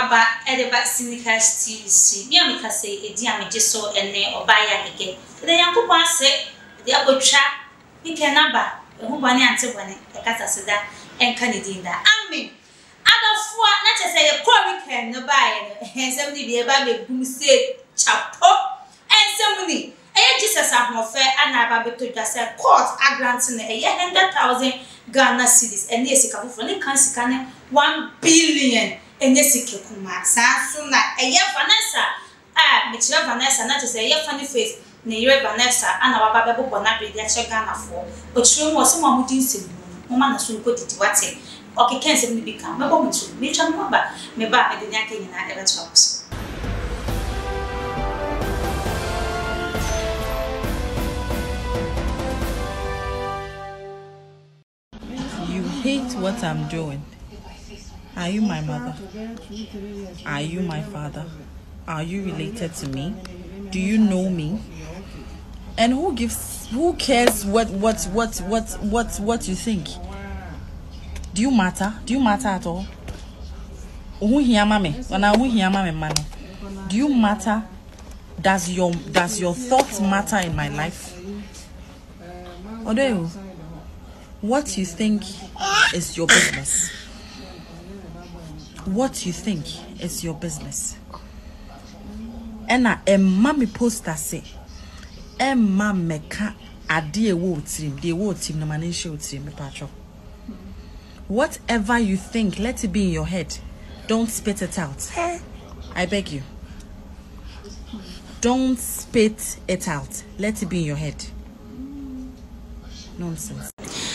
aba edeba sinicast TC me ameka say edi ameje so ene obaya gege de yankopon ase de abotwa ike naba ehu bane ante bane e kata seda enka ne dinda amen adafua na chese ye ko weekend no bae no ensem di be ba begum se chapo ensem ni Jesus ahofe ana aba beto dwase court agrant na 100,000 Ghana cedis ene esika fofo ne kan sika ne 1 billion ene sika kuma sanso na Vanessa Michelle Vanessa na chese funny face na Vanessa ana waba bebo na be dia che Ghana fo otru mo so mo hudin sim mo ma na so ko didi wate okeke nsem ni bika mebo mutu me twa mo ba me ba me de nya kenyi na ebe chops. Hate what I'm doing. Are you my mother? Are you my father? Are you related to me? Do you know me? And who cares what you think? Do you matter? Do you matter at all? Do you matter? Does your thoughts matter in my life? Or do you? What you think is your business. What you think is your business. And mommy poster say, Emma meka adie wo team, the wo team na mani show team me patro. Whatever you think, let it be in your head. Don't spit it out. I beg you. Don't spit it out. Let it be in your head. Nonsense.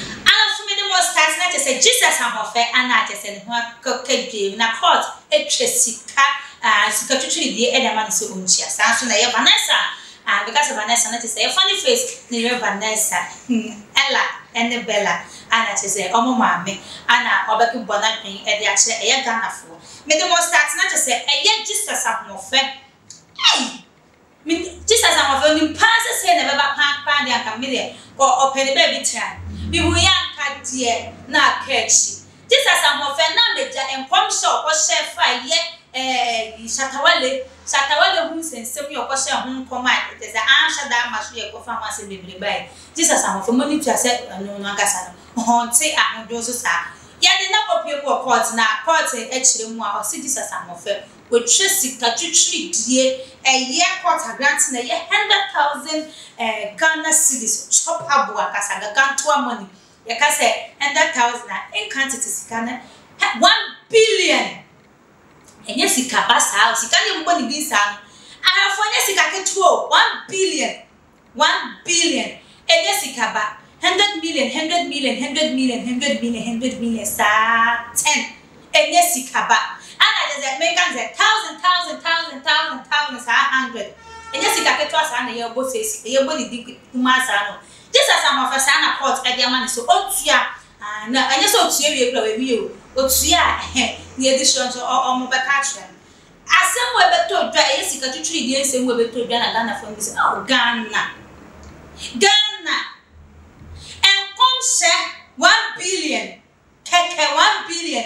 Say Jesus ahofe ana je say ho kakadwe na court etwesika sika twetwe die edema so onchia sanso na Vanessa because Vanessa na say funny face na Vanessa Ella and Bella ana je say omo maame ana obeki bona twen e de ache e Ghana fo me de mo start na je say e Jesus ahofe Jesus ahofe ni pass say na beba pa de aka me de ko open the baby try bi hu yanka die na kechi Jesus ahofe na meja enkom show ko chef aye Shatawale hu sensem yo ko share hu koma te za ansha da maso ye ko fa ma se bebre bai Jesus ahofe moni tua se no angasa no honte ahodo so sa ya de na kopie ko court na court e chire mu a o se Jesus ahofe we sika twitwi die eye court grant na ye 100,000 Ghana cedis chop abu akasa ga ganto money ye ka say 100,000 na in quantity sika na 1 billion enye sika basa o sika ne mbo ni bisa ahafo enye sika ketuo 1 billion enye sika ba 100 million sa 10 enye sika ba ana je American ze 1,000 sa 100 enye sika ketuo sa na ye bo se ye bo ni di kuma sa no Jesus ahofe sa na court e dia man so otua na enye so otua wie kura we o otua ni edition so omo be catch them asem we beto dwa e sika twitwi di ensem we beto dwa na Ghana for me say oh Ghana enkom se 1 billion keke 1 billion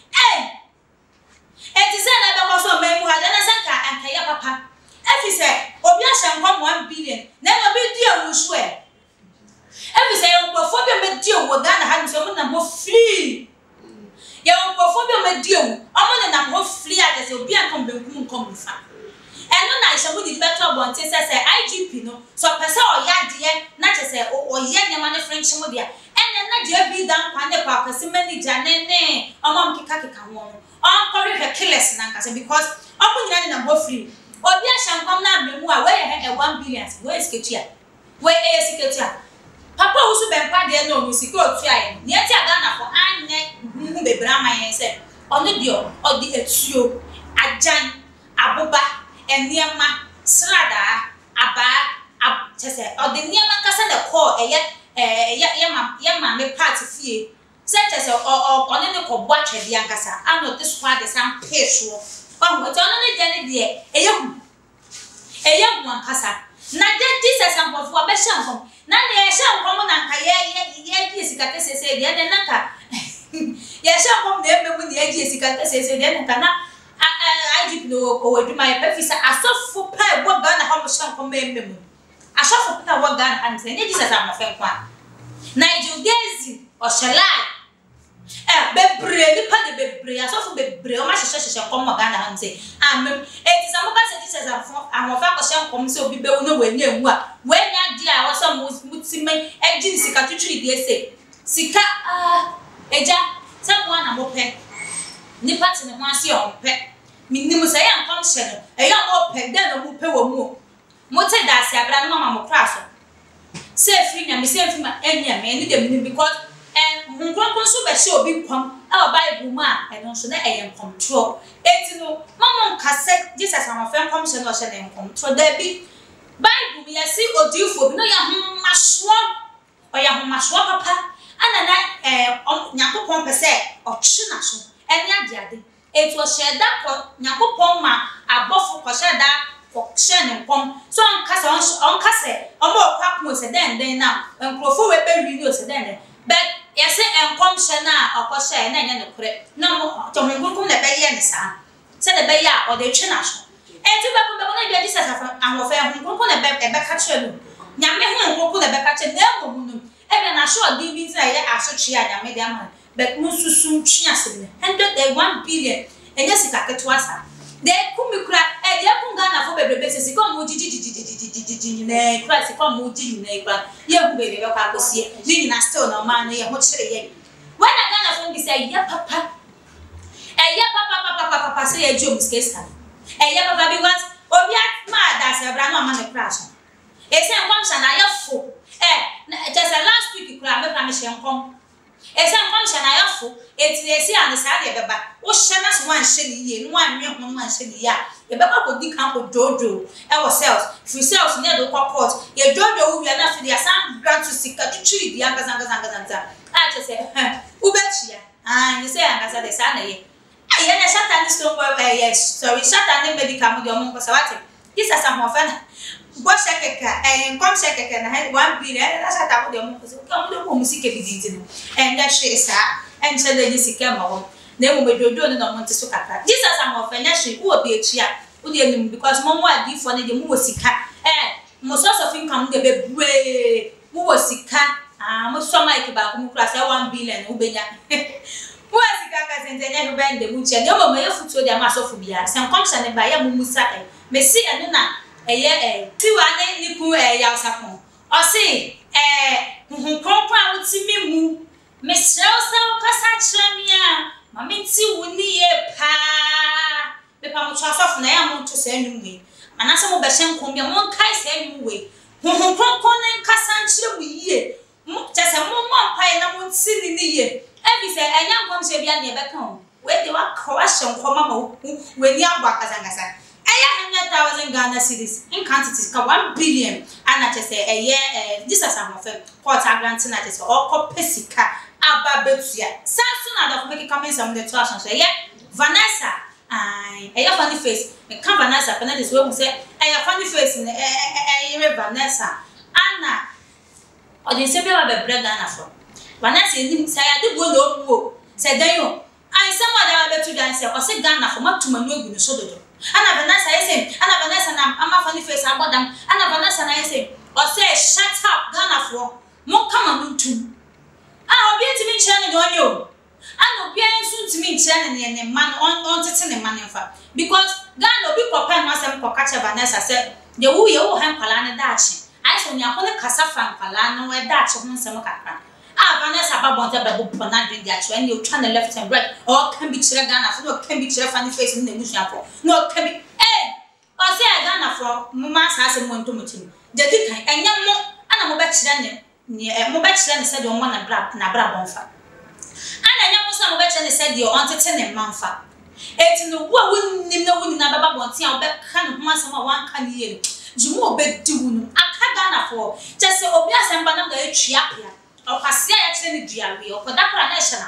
eti se na be ko so memu ha na sanka anka ya papa efi se obi a hye nkom 1 billion na no be di awusu efi se enko be me di owo Ghana ha so mo na mo free ya onko be me di owo omo na mo free a se obi ankom be nkom fa eno na ishamu di beto bonte se IGP no so pese o ya de na che se o ye nyama ne french mo dia ene na je bi dan kwa ne kwa kwase manager ne omo mkika ho no on correct killers na nkase because omo nyina na mo free obi a shankom na abemu a we ye 1 billion we sketua we sketua papa usu be mpa de no musiki otua ye ne ati Ghana for anye bebra mayen se ono dio odi etuo ajan aboba eniema srada aba chese odi niema kasa de call ye ma me part fie se chese ono ne ko bwa twede ankasa ano this squad de sam peso ono ne de ne de eye hu ankasa na de Jesus amfofo abehyankom na ne ehyankom na nka ye di sika kesese de na nka ye ehyankom na ememu ne ye di sika kesese de nka na IGP no o adwuma ye pefisa asofo pa bo Ghana ha mo hye nkoma emmem asofo pa wo Ghana ha nse nye Jesus amofe kwa Nigel Gezi o shelai bebre ni pa de bebre asofo bebre o ma hye nkoma Ghana ha nse amem eti samoka se Jesus amofe ko hye nkoma se obi bewu no wanya emu a wanya di a wo so mutime ejin sika tuturi de ese sika eja samoa na mo pe ni party ne ho ase o pe minnim say ankon hye no eya mo pe de no mo pe wo mu mo te da ase abra no mama mo kra so se free nya me se free ma enya me ni de minnim because hunkron so be hye obi kwam e o bible mu a eno so na eyen control eti no mama nkase Jesus amafen kwam hye no hye na control da bi bible mi yesi odifo bi no ya homaso o ya homaso papa ana na nyakopon pese o twe na so eni ade etu o sheda ko nyakopon ma abofo ko sheda ko hye ne nkom so onkase omo kwakwo se den na nkrofo we be wi no se den but yese enkom hye na okoshe na nya ne kure na mo tomengunkum na be ye ne sa se de be ya o de twe na so etu be ko be na bi Jesus ahofe hunkunkum na be ka kire no nyame hunkunkum na be ka kire na emo no ebe na so di bi na ye asotwe a nyame de ama but mususu ntwe asem 101 billion enya sika ketwa sa de kumikura de kunga na fo bebrebe sesi ko mo jiji ne kura si ko mo jiji ne kura ye hu bebe be kwa kosie ni nyina still na ma no ye ho kire ye when Ghana fo bi say ye papa papa say ye jom skesa ye papa bi what obi ma da se bra no ma ne kura so e se nkom sha na ye fo just last week kura me pra me hye nkom ese nkom hye na ye fo eti esi an sa de beba wo hye na so wan hye ni ye no wan nwe ho wan hye ni ya ye beba ko di kan ko jojo e wo sales free sales ne do ko port ye jojo wo bia na fi dia san grant to sika tutu di anga zanga a che se u be chia ye se anga sa de sa na ye ye na shata ni stone boy yes sorry shata ni medical mo de mo ko sa wate isa sa mo fa na bo shekeka nkom shekeka na 1 billion na shata mo de mo ko so ka mo de ko musike biditi no da hwe sa enche de ni sika ma wo na mo medodo no mo nte so kakra Jesus amofa nya hwe wo bi etua wo de nim because mo adifo ne de mo wo sika mo so so fin kam de bebre mo wo sika mo so mike ba ko mo kura say 1 billion wo benya wo sika ka sente nya do bende mu chia de mo me futuo de ma so fu bia se nkom hye ne ba ya mo musa me si eno na ti wa ne ni ku ya usakon o si hunkronkron a wuti mi mu me srew sa ukasa kire mi a ma me ti wuni ye pa be pa mo twa sofu na ya mo to se anwumwe anase mo be hye nkom bia mo kai se anwumwe hunkronkron ne nkasa kire mu yiye mo tese mo mpa na mo nti ni ye ebi se enya nkom se bia ne be kan we de wa kwa hye nkom ma we ni agba kasangasa 100,000 Ghana cedis in quantities ka 1 billion ana chese Jesus amofe court grant na chese o ko pesika aba betua sanso na da make comments am the tuition so Vanessa funny face me kan Vanessa penalties we say funny face Vanessa ana o de se be ba bebre Ghana for Vanessa ni say ade bo no buo say dan yo an sama da betu dan say o se Ghana for matuma no egu no so dodo ana Vanessa na ama funny face abodam ana Vanessa na yese o say shut up Ghana for mo kama no ntum obi ntimi nche ne don yo ana obi ensu ntimi nche ne man on tete ne man fa because Ghana obi kopa no asem kokache Vanessa say de wo ye wo han kwala ne daachi ai so nya ko ne kasa fa kwala no e daachi ho nsem kakra Vanessa babonte bebo na drink dia chwe ni try na left and right or can be chire Ghana for no can be chire funny face ni nemusua for no can be o say Ghana for mama sa se mo ntomotim de di kan enya mo ana mo be chire ne mo be chire ne se de o mo na bra bonfa ana enya mo sa mo be chire ne se de o ontete ne manfa eti no wo wonnim na woni na baba bonte a obe ka no ho asema wan ka ne ye jumo obe di wonu aka Ghana for just say obi asemba na da etwa pia okwasia ya kire ni duawe okodakora na ehye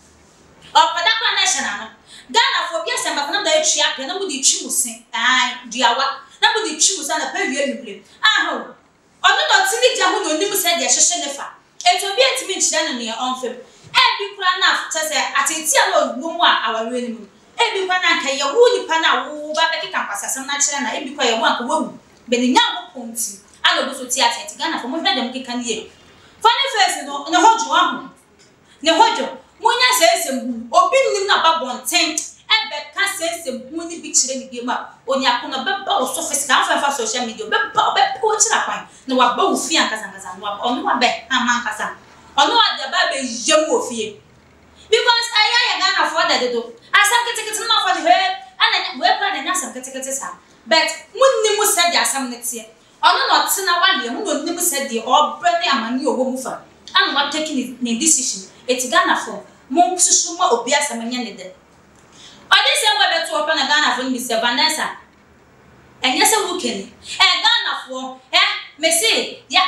na no Ghana for bi asemba na da etwa pia na mudi twi musin duawa na mudi twi musa na pa wie nimle aho ono no tini gya ho no nim se de hyehye ne fa eto bi antimi nkyire no ne onfem bi kura na tese atenti a no mu a awawe ni mu ebi kwa na nka ye wu nipa na wo ba be keka kwasasem na kire na ebi kwa ye wo anka wo be ni nya go ponti ana obo so ti atenti Ghana for mo hwe dem keka ne ye funny face no ne hojo ahu ne hojo munya sensem obi nim na ba bonten ebe ka sensem hu ni bi kire ni bi ma onya ko no be ba o surface ka fa social media be po kira kwan na wa ba ufi ankaza no onu wa be ama ankaza onu wa de ba be yemu ofie because aya Ghana for that do asam ketekete na for the head ana we plan na asam ketekete sa but munni mu said asam netie ono no tena wale mu no nni mu said the obrane amani owo mu fa and what taking the decision it's Ghana for mo susuma obi asam nya ne de odi se mo beto opa na Ghana for ni se Vanessa enye se wukeni Ghana for me say ya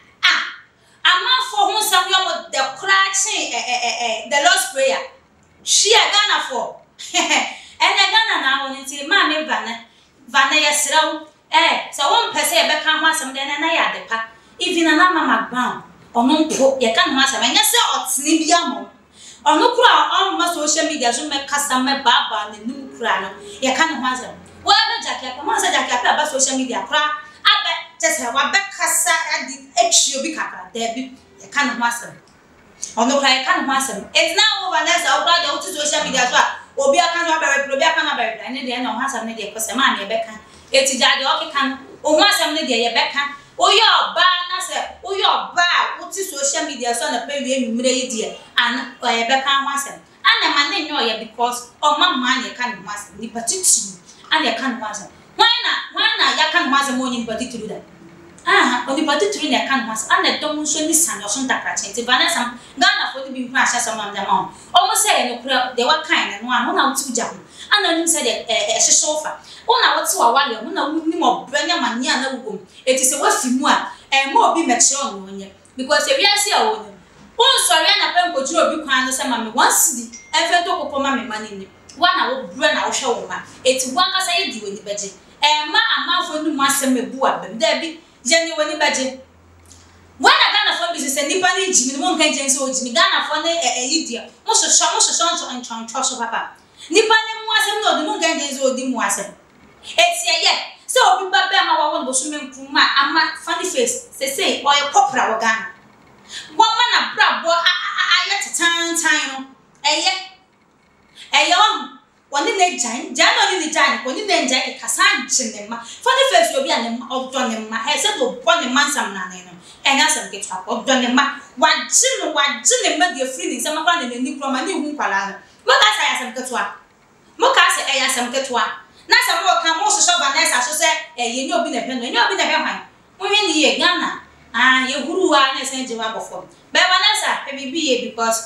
ama for hu sam yo mo the crashing the Lord's prayer she Ghana for ene Ghana na won nti ma me Vanna yesraw so won pese e be kan ho asem de na ya de pa even na mama gban ono mpo ye kan ho asem enye se otene bia mo ono kura on ma social media so me kasa me baba ne num kura no ye kan ho asem wa be jakia ma se jakia ba social media kura abe tese wa be kasa adi exio bi kakra de bi ye kan ho asem ono kura ye kan ho asem it's now over next o kura de o social media so obi aka no abere obi aka na abere ne de na ho asem ne de ko se ma ne be kan eti jade o kekan o ho asem ne de ye be kan o ye oba na se o ye oba o ti social media so na pe wie nwumre yi de an o ye be kan ho asem ana ma ne nyo ye because o ma ma ne kan ho asem ni patiti ana ye kan ho asem why na ya kan ho asem o ni patiti da oni patiti ne kan ho asem ana dom so ni san yo so ntakra chenti Vanessa Ghana for bi hu ahya so ma ndama o mo se no kura de wa kan ne no an na uti uja ana nim se de hyesofa ona wote wa wale ona nim obranya mania na wugom eti se wafi mu a ma obi meche ono onye because e wiase a wonye on sori na pe nkojuro obi kwan no se ma me wansidi efe to kokko ma me manini wana wo bra na wo hwe wo ma eti wanka sa ye di woni beje ma amafo nu mu asem mebu abem da bi je ni woni beje wana Ghana for business nipa ni jimi mo nkan jense o jimi Ghana for ne yidia mo so ncho papa nipa ne mu asem no de mo nkan jense o di mu asem eti ye so obi ba be ma wa won bo so menku ma ama funny face say o ye popra wo Ghana wo ma na bra bo ayet tan no eye woni ne jan no ni jan woni ne jan ke kasa nchene ma funny face obi ane ma odo ne ma say do bo ne mansam na ne no enya sam ke twa odo ne ma waji ne ma de free ni sama kwa ne ni kro ma ni hu kwala no mo ka sa ya sam ke twa mo ka sa ya sam ke twa na sa mo ka mo so Vanessa so se ye ni obi na pe no ni obi na pe hwan mo hwe ni ye Ghana ye huruwa na se nje wa bofo be Vanessa pe bibi ye because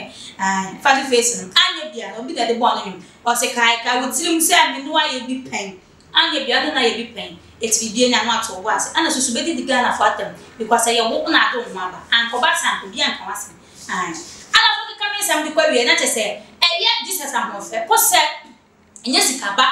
funny face no anya bia obi da de bo no him o se kai ka wutirim se me no aye bi pen anya bia na ye bi pen et bibi nya no ato wo ase ana susu be di Ghana for atem because ye wo na do mo aba anko ba san obi anka wase ala fo ka me sam di kwa wie na che se ye Jesus amofe ko se nya sikaba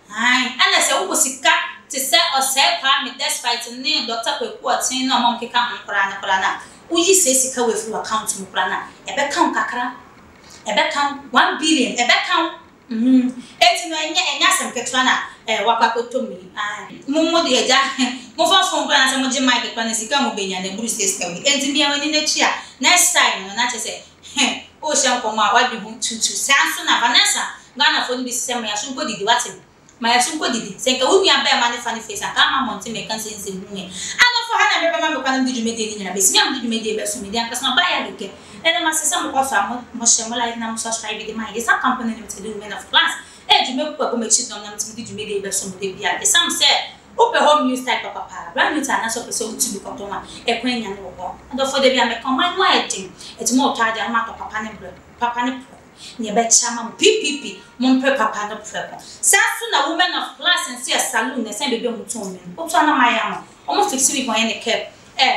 ana se wo sika te se o se kwa me despite ne doctor Kweku Otin no mom keka nkora na uyi se sika we fu account mu kora na e be kan kakra e be kan 1 billion e be kan eti no enya sem ketwa na wakwakoto mi mo de eja mo fa fon kora na se mo je mic kwa na sika mo benya na buru se sika we enti bia wani na chia next time no na che se o sha nko ma wa bi hu tutu sanso na Vanessa Ghana for bi se me aso nko didi wate ma yaso nko didi se nka wumi aba ma ne funny face aka ma monte me kan se nse hu e ana fo ha na me ma me kwa na ndi dwumede ni nyina be si am ndi dwumede be so me dia nkasa ba ya deke ene ma se se mo kwa fa mo she mo like na mo subscribe de ma isa company limited women of class dwume kwa ko me chi don na ndi dwumede be so me de bia de sam se open home news type papa brand new time na so person to be kotoma ekwan nya ne wo and for de bia me come my wedding it's more tired am to papa ne ne be chama ppp mon pre papa no pre sansu na women of class and see a saloon na say bebe muton me o to na maya mo o mo fix we when the cap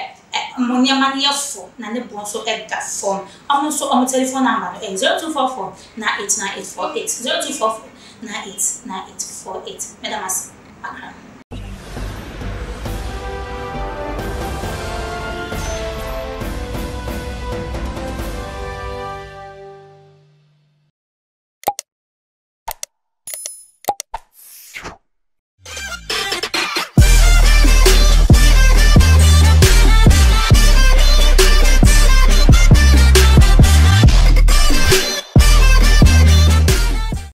mo nya man yefo na ne bon so e da form o mo so o mo telephone number 0244 na 89848 0244 na 89848 madam as akra